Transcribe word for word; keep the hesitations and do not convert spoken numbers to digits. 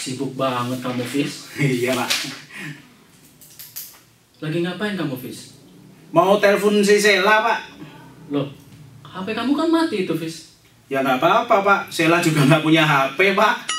Sibuk banget kamu, Fis. Iya, Pak. Lagi ngapain kamu, Fis? Mau telepon si Sela, Pak. Loh, H P kamu kan mati itu, Fis. Ya nggak apa-apa, Pak. Sela juga nggak punya H P, Pak.